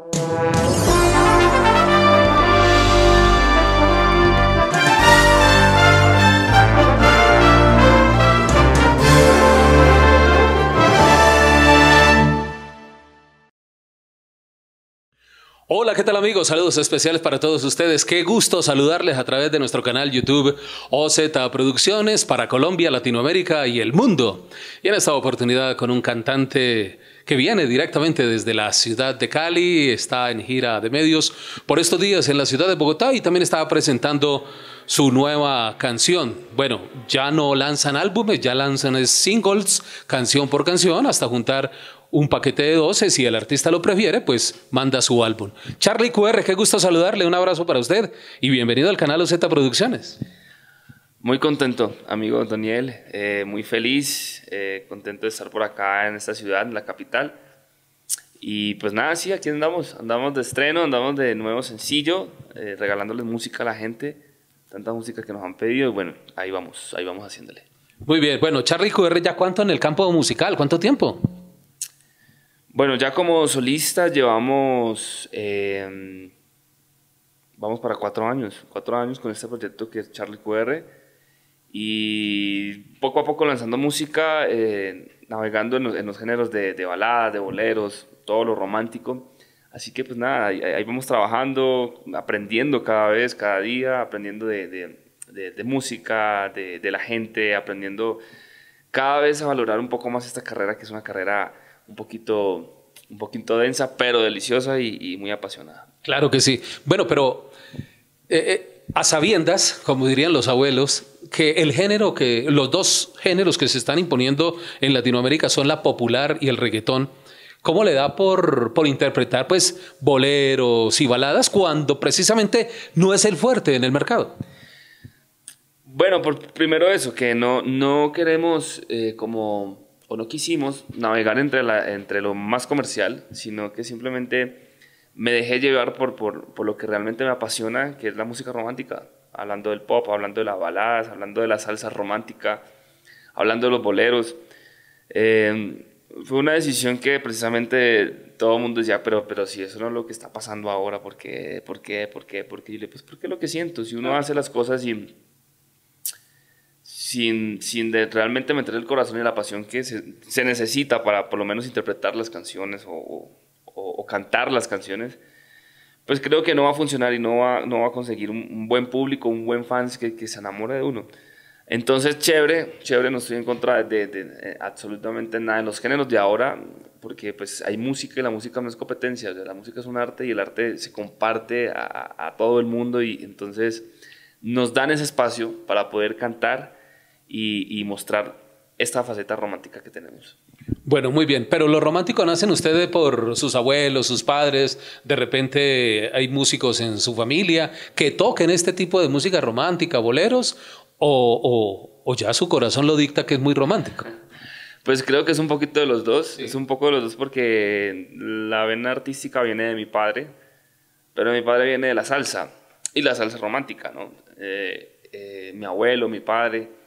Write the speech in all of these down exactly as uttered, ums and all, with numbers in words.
Hola, ¿qué tal amigos? Saludos especiales para todos ustedes. Qué gusto saludarles a través de nuestro canal YouTube O Z Producciones para Colombia, Latinoamérica y el mundo. Y en esta oportunidad con un cantante que viene directamente desde la ciudad de Cali, está en gira de medios por estos días en la ciudad de Bogotá y también estaba presentando su nueva canción. Bueno, ya no lanzan álbumes, ya lanzan singles, canción por canción, hasta juntar un paquete de doce, si el artista lo prefiere, pues manda su álbum. Charlie Q R, qué gusto saludarle, un abrazo para usted y bienvenido al canal O Z Producciones. Muy contento, amigo Daniel, eh, muy feliz, eh, contento de estar por acá en esta ciudad, en la capital. Y pues nada, sí, aquí andamos, andamos de estreno, andamos de nuevo sencillo, eh, regalándoles música a la gente, tanta música que nos han pedido y bueno, ahí vamos, ahí vamos haciéndole. Muy bien, bueno, Charlie Q R, ¿ya cuánto en el campo musical? ¿Cuánto tiempo? Bueno, ya como solista llevamos, eh, vamos para cuatro años, cuatro años con este proyecto que es Charlie Q R y poco a poco lanzando música, eh, navegando en los, en los géneros de, de baladas, de boleros, todo lo romántico. Así que pues nada, ahí, ahí vamos trabajando, aprendiendo cada vez, cada día, aprendiendo de, de, de, de música, de, de la gente, aprendiendo cada vez a valorar un poco más esta carrera que es una carrera un poquito, un poquito densa, pero deliciosa y, y muy apasionada. Claro que sí. Bueno, pero eh, eh, a sabiendas, como dirían los abuelos, que el género, que los dos géneros que se están imponiendo en Latinoamérica son la popular y el reggaetón. ¿Cómo le da por, por interpretar pues boleros y baladas cuando precisamente no es el fuerte en el mercado? Bueno, por, primero eso, que no, no queremos eh, como... o no quisimos navegar entre, la, entre lo más comercial, sino que simplemente me dejé llevar por, por, por lo que realmente me apasiona, que es la música romántica, hablando del pop, hablando de las baladas, hablando de la salsa romántica, hablando de los boleros. Eh, fue una decisión que precisamente todo el mundo decía, pero, pero si eso no es lo que está pasando ahora, ¿por qué? ¿Por qué? ¿Por qué? ¿Por qué? Y yo le dije, pues porque es lo que siento, si uno hace las cosas y... sin, sin de realmente meter el corazón y la pasión que se, se necesita para por lo menos interpretar las canciones o, o, o cantar las canciones, pues creo que no va a funcionar y no va, no va a conseguir un, un buen público, un buen fans que, que se enamore de uno. Entonces, chévere, chévere, no estoy en contra de, de, de absolutamente nada en los géneros de ahora, porque pues hay música y la música no es competencia, o sea, la música es un arte y el arte se comparte a, a todo el mundo y entonces nos dan ese espacio para poder cantar Y, y mostrar esta faceta romántica que tenemos. Bueno, muy bien, pero lo romántico nacen ustedes por sus abuelos, sus padres, de repente hay músicos en su familia que toquen este tipo de música romántica, boleros, o, o, o ya su corazón lo dicta que es muy romántico. Pues creo que es un poquito de los dos, Sí. es un poco de los dos porque la vena artística viene de mi padre, pero mi padre viene de la salsa, y la salsa romántica, ¿no? Eh, eh, mi abuelo, mi padre...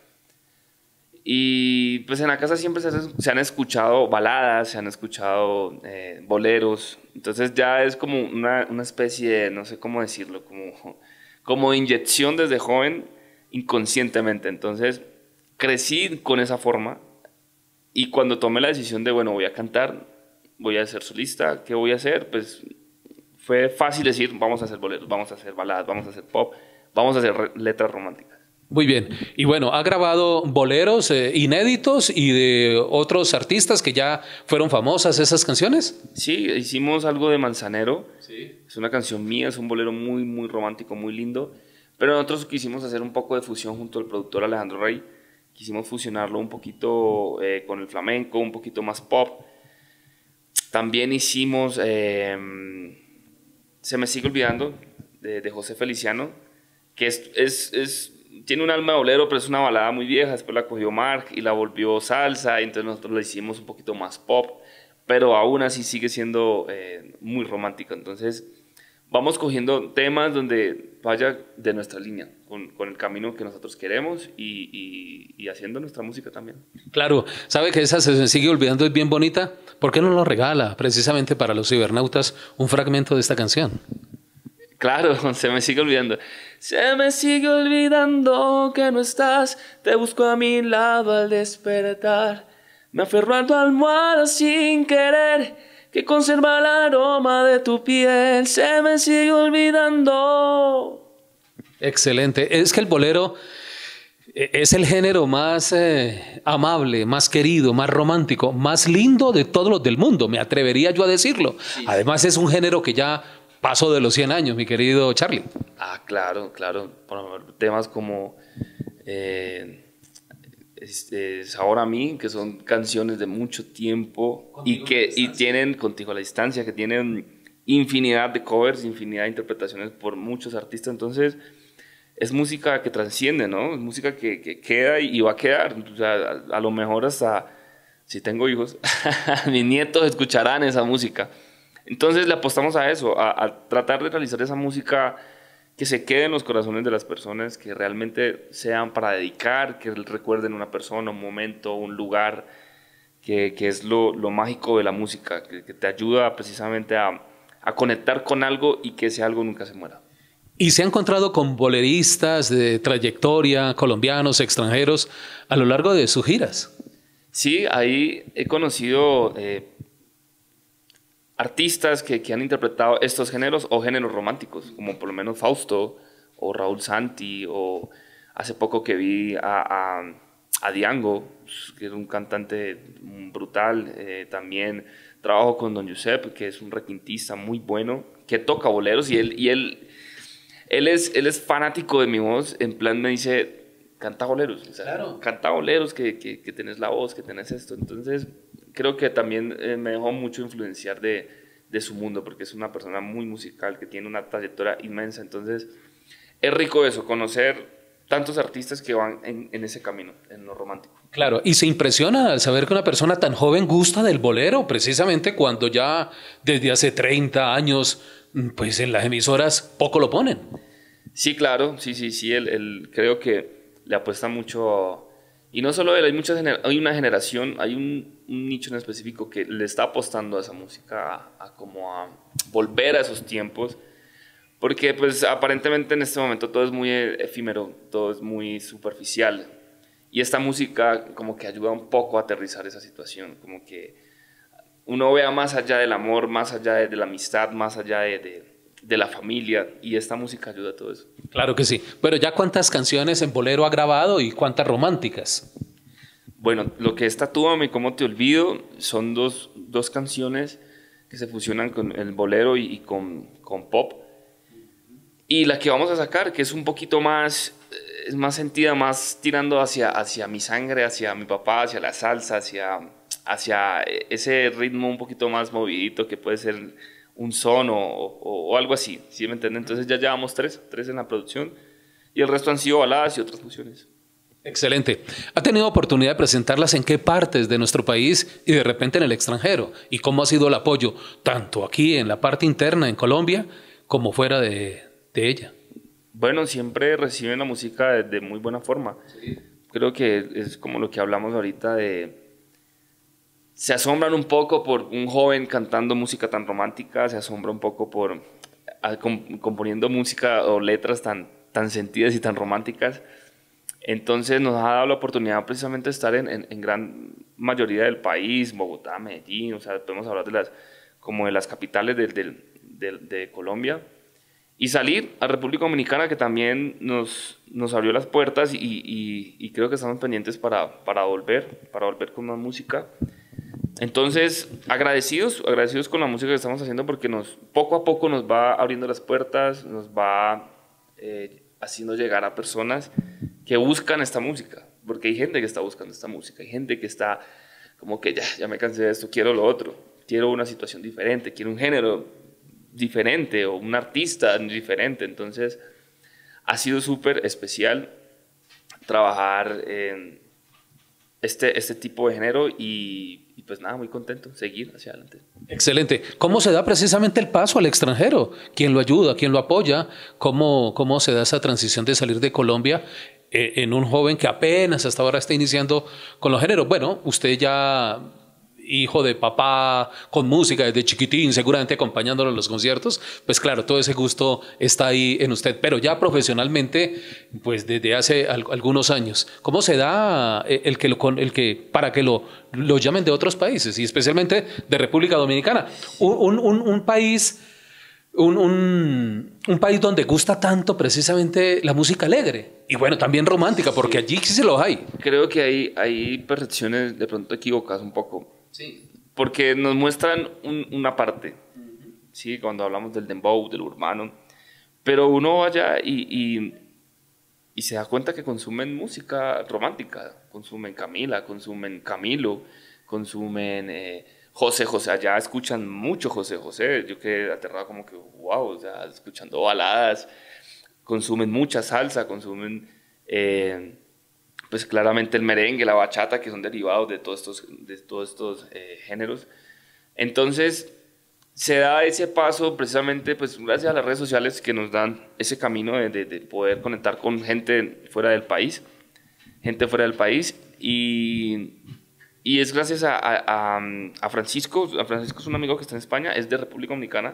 Y pues en la casa siempre se, se han escuchado baladas, se han escuchado eh, boleros, entonces ya es como una, una especie de, no sé cómo decirlo, como, como inyección desde joven inconscientemente. Entonces crecí con esa forma y cuando tomé la decisión de, bueno, voy a cantar, voy a ser solista, ¿qué voy a hacer? Pues fue fácil decir, vamos a hacer boleros, vamos a hacer baladas, vamos a hacer pop, vamos a hacer letras románticas. Muy bien. Y bueno, ha grabado boleros eh, inéditos y de otros artistas que ya fueron famosas esas canciones. Sí, hicimos algo de Manzanero. Sí. Es una canción mía, es un bolero muy, muy romántico, muy lindo. Pero nosotros quisimos hacer un poco de fusión junto al productor Alejandro Rey. Quisimos fusionarlo un poquito eh, con el flamenco, un poquito más pop. También hicimos eh, Se me sigue olvidando, de, de José Feliciano, que es... es, es tiene un alma de bolero, pero es una balada muy vieja. Después la cogió Mark y la volvió salsa. Y entonces nosotros la hicimos un poquito más pop, pero aún así sigue siendo eh, muy romántica. Entonces, vamos cogiendo temas donde vaya de nuestra línea, con, con el camino que nosotros queremos y, y, y haciendo nuestra música también. Claro, sabe que esa se sigue olvidando, es bien bonita. ¿Por qué no lo regala precisamente para los cibernautas un fragmento de esta canción? Claro, se me sigue olvidando. Se me sigue olvidando que no estás, te busco a mi lado al despertar. Me aferro a tu almohada sin querer, que conserva el aroma de tu piel. Se me sigue olvidando. Excelente. Es que el bolero es el género más eh, amable, más querido, más romántico, más lindo de todos los del mundo, me atrevería yo a decirlo. Sí. Además es un género que ya pasó de los cien años, mi querido Charlie. Ah, claro, claro. Por temas como eh, este, Sabor a mí, que son canciones de mucho tiempo y que y tienen Contigo a la distancia, que tienen infinidad de covers, infinidad de interpretaciones por muchos artistas. Entonces es música que trasciende, ¿no? Es música que, que queda y va a quedar. O sea, a, a lo mejor hasta, si tengo hijos, mis nietos escucharán esa música. Entonces le apostamos a eso, a, a tratar de realizar esa música que se quede en los corazones de las personas, que realmente sean para dedicar, que recuerden una persona, un momento, un lugar, que, que es lo, lo mágico de la música, que, que te ayuda precisamente a, a conectar con algo y que ese algo nunca se muera. ¿Y se ha encontrado con boleristas de trayectoria, colombianos, extranjeros, a lo largo de sus giras? Sí, ahí he conocido eh, artistas que, que han interpretado estos géneros o géneros románticos, como por lo menos Fausto o Raúl Santi, o hace poco que vi a, a, a Diango, que es un cantante brutal. Eh, también trabajo con Don Giuseppe, que es un requintista muy bueno, que toca boleros, y él... Y él Él es, él es fanático de mi voz, en plan me dice, canta boleros, o sea, claro. Canta boleros, que, que, que tenés la voz, que tenés esto. Entonces creo que también eh, me dejó mucho influenciar de, de su mundo, porque es una persona muy musical, que tiene una trayectoria inmensa. Entonces es rico eso, conocer tantos artistas que van en, en ese camino, en lo romántico. Claro, y se impresiona al saber que una persona tan joven gusta del bolero, precisamente cuando ya desde hace treinta años, pues en las emisoras poco lo ponen. Sí, claro, sí, sí, sí, él, él creo que le apuesta mucho, y no solo él, hay, muchas hay una generación, hay un, un nicho en específico que le está apostando a esa música, a, a como a volver a esos tiempos, porque pues aparentemente en este momento todo es muy efímero, todo es muy superficial, y esta música como que ayuda un poco a aterrizar esa situación, como que uno vea más allá del amor, más allá de, de la amistad, más allá de, de, de la familia, y esta música ayuda a todo eso. Claro que sí. Pero ya ¿cuántas canciones en bolero ha grabado y cuántas románticas? Bueno, lo que es Tatúame, ¿Cómo te olvido? Son dos, dos canciones que se fusionan con el bolero y, y con, con pop. Y la que vamos a sacar, que es un poquito más, es más sentida, más tirando hacia, hacia mi sangre, hacia mi papá, hacia la salsa, hacia... hacia ese ritmo un poquito más movidito, que puede ser un son o, o, o algo así, ¿sí me entienden? Entonces ya llevamos tres, tres en la producción, y el resto han sido baladas y otras fusiones. Excelente. ¿Ha tenido oportunidad de presentarlas en qué partes de nuestro país y de repente en el extranjero? ¿Y cómo ha sido el apoyo, tanto aquí en la parte interna en Colombia, como fuera de, de ella? Bueno, siempre reciben la música de, de muy buena forma. Sí. Creo que es como lo que hablamos ahorita de... Se asombran un poco por un joven cantando música tan romántica, se asombra un poco por a, com, componiendo música o letras tan, tan sentidas y tan románticas. Entonces nos ha dado la oportunidad precisamente de estar en, en, en gran mayoría del país, Bogotá, Medellín, o sea, podemos hablar de las, como de las capitales de, de, de, de Colombia, y salir a República Dominicana, que también nos, nos abrió las puertas, y, y, y creo que estamos pendientes para, para volver, para volver con más música. Entonces, agradecidos, agradecidos con la música que estamos haciendo, porque nos, poco a poco nos va abriendo las puertas, nos va eh, haciendo llegar a personas que buscan esta música, porque hay gente que está buscando esta música, hay gente que está como que ya, ya me cansé de esto, quiero lo otro, quiero una situación diferente, quiero un género diferente o un artista diferente. Entonces, ha sido súper especial trabajar en este, este tipo de género, y pues nada, muy contento, seguir hacia adelante. Excelente. ¿Cómo se da precisamente el paso al extranjero? ¿Quién lo ayuda? ¿Quién lo apoya? ¿Cómo, cómo se da esa transición de salir de Colombia eh, en un joven que apenas hasta ahora está iniciando con los géneros? Bueno, usted ya, hijo de papá, con música desde chiquitín, seguramente acompañándolo en los conciertos, pues claro, todo ese gusto está ahí en usted, pero ya profesionalmente, pues desde hace al, algunos años. ¿Cómo se da el que, lo, el que para que lo, lo llamen de otros países y especialmente de República Dominicana? Un, un, un país... Un, un, un país donde gusta tanto precisamente la música alegre y bueno, también romántica, porque sí, allí sí se los hay. Creo que hay, hay percepciones de pronto equivocadas un poco. Sí. Porque nos muestran un, una parte, uh-huh. ¿sí? Cuando hablamos del dembow, del urbano, pero uno vaya y, y, y se da cuenta que consumen música romántica, consumen Camila, consumen Camilo, consumen eh, José José, allá escuchan mucho José José, yo quedé aterrado como que wow, o sea, escuchando baladas, consumen mucha salsa, consumen... Eh, pues claramente el merengue, la bachata, que son derivados de todos estos, de todos estos eh, géneros. Entonces, se da ese paso precisamente pues, gracias a las redes sociales que nos dan ese camino de, de, de poder conectar con gente fuera del país, gente fuera del país, y, y es gracias a, a, a Francisco, a Francisco es un amigo que está en España, es de República Dominicana,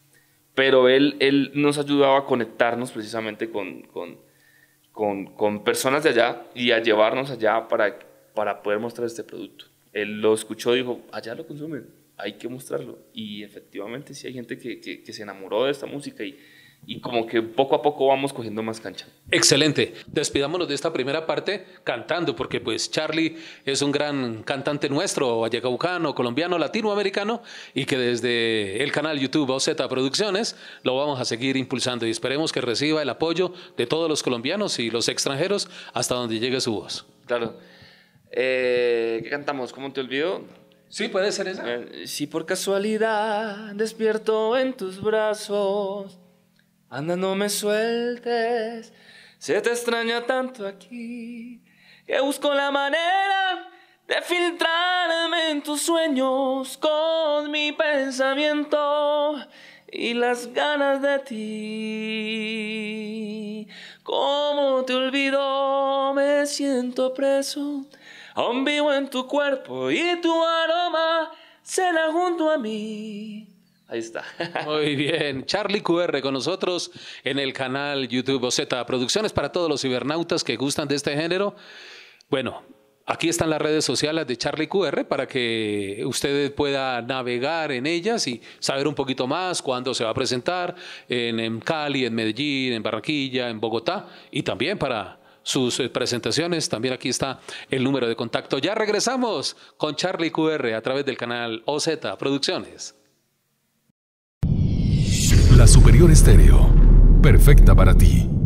pero él, él nos ayudaba a conectarnos precisamente con... con Con, con personas de allá y a llevarnos allá para, para poder mostrar este producto. Él lo escuchó y dijo, allá lo consumen, hay que mostrarlo. Y efectivamente sí hay gente que, que, que se enamoró de esta música y, y como que poco a poco vamos cogiendo más cancha. Excelente. Despidámonos de esta primera parte cantando, porque pues Charly es un gran cantante nuestro, vallecaucano, colombiano, latinoamericano, y que desde el canal YouTube O Z Producciones lo vamos a seguir impulsando y esperemos que reciba el apoyo de todos los colombianos y los extranjeros hasta donde llegue su voz. Claro. Eh, ¿Qué cantamos? ¿Cómo te olvido? Sí, puede ser esa. Eh, si por casualidad despierto en tus brazos, anda, no me sueltes, se te extraña tanto aquí, que busco la manera de filtrarme en tus sueños con mi pensamiento y las ganas de ti. ¿Cómo te olvido? Me siento preso, aún vivo en tu cuerpo y tu aroma cena junto a mí. Ahí está. Muy bien. Charly Q R con nosotros en el canal YouTube O Z Producciones para todos los cibernautas que gustan de este género. Bueno, aquí están las redes sociales de Charly Q R para que usted pueda navegar en ellas y saber un poquito más cuándo se va a presentar en, en Cali, en Medellín, en Barranquilla, en Bogotá y también para sus presentaciones. También aquí está el número de contacto. Ya regresamos con Charly Q R a través del canal O Z Producciones. La Superior Estéreo, perfecta para ti.